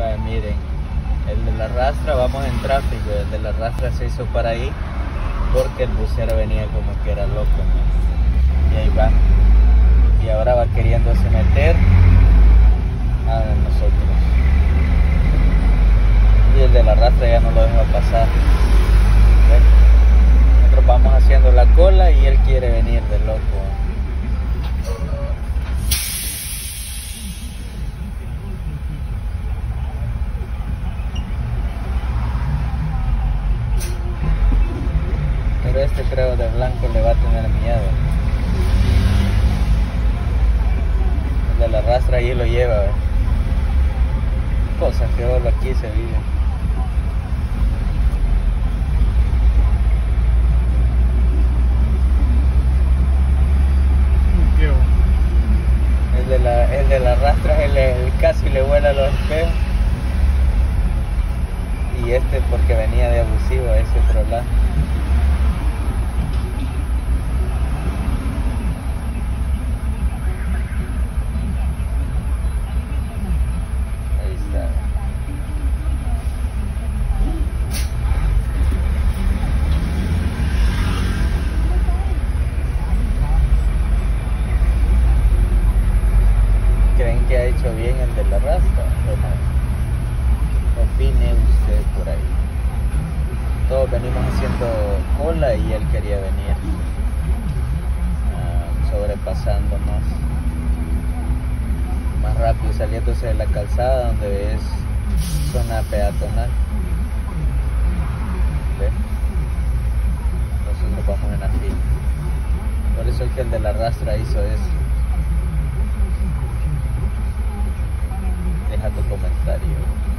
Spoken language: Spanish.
Vale, miren, el de la rastra, vamos en tráfico, el de la rastra se hizo para ahí porque el bucero venía como que era loco, ¿no? Y ahí va, y ahora va queriéndose meter a nosotros, y el de la rastra ya no lo deja pasar. ¿Ven? Nosotros vamos haciendo la cola y él quiere venir de loco. Pero este creo de blanco le va a tener miedo. El de la rastra ahí lo lleva, ¿ves? Cosas que solo aquí se viven. El de la rastra, el casi le vuela los espejos. Y este porque venía de abusivo a ese otro lado. Ahí está. ¿Creen que ha hecho bien el de la rastra o no? Opine usted por ahí. Todos venimos haciendo cola y él quería venir sobrepasando más rápido, saliéndose de la calzada donde es zona peatonal. ¿Ve? Nosotros vamos en la fila. Por eso es que el de la rastra hizo eso. Deja tu comentario.